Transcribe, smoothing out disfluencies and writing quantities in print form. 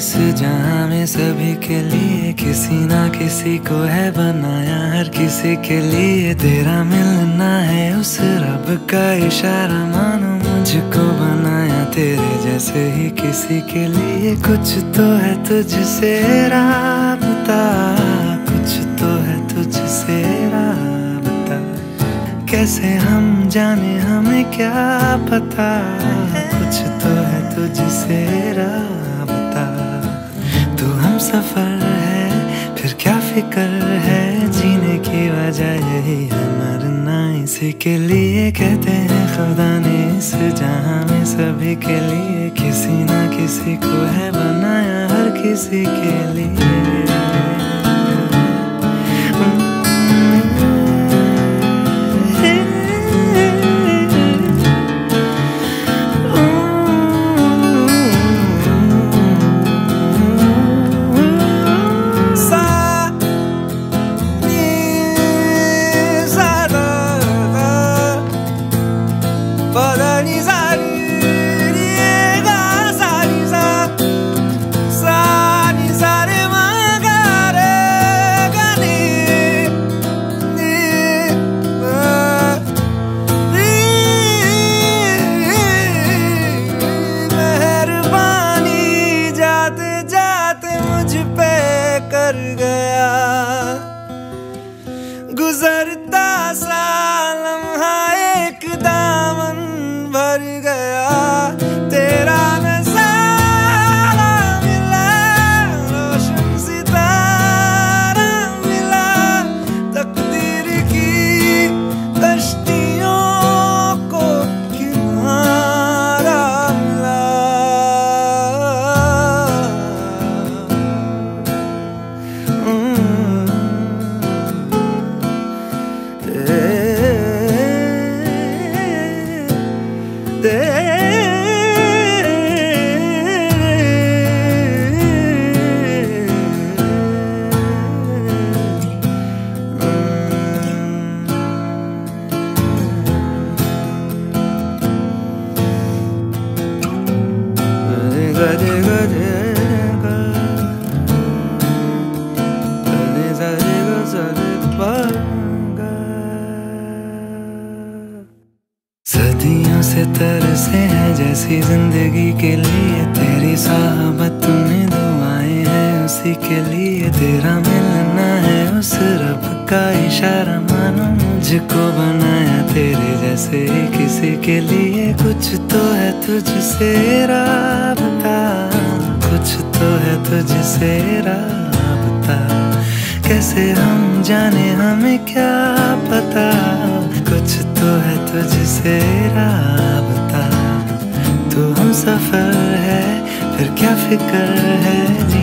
इस जहां में सभी के लिए किसी ना किसी को है बनाया, हर किसी के लिए तेरा मिलना है उस रब का इशारा। मानो मुझको बनाया तेरे जैसे ही किसी के लिए, कुछ तो है तुझसे राबता, कुछ तो है तुझसे राबता। कैसे हम जाने हमें क्या पता, कुछ तो है तुझसे राबता। तू हम सफर है फिर क्या फिक्र है, जीने की वजह यही है मरना इसी के लिए। कहते हैं खुदा ने इस जहां में सभी के लिए किसी ना किसी को है बनाया, हर किसी के लिए। कर गया गुजरता सा लम्हा एक दामन भर गया, तेरा नज़ारा मिला रोशन सितारा मिला, तकदीर की कश्तियों को किनारा मिला। सदियों से तरसे हैं जैसी जिंदगी के लिए, तेरी साहबत में दुआएं हैं उसी के लिए। तेरा मिलना है उस रब का इशारा, मानो मुझको बनाया तेरे जैसे ही किसी के लिए। कुछ तो है तुझसे राबता, कुछ तो है तुझसे राबता। कैसे हम जाने हमें क्या पता, कुछ तो है तुझसे राबता। तू हम सफर है फिर क्या फिक्र है,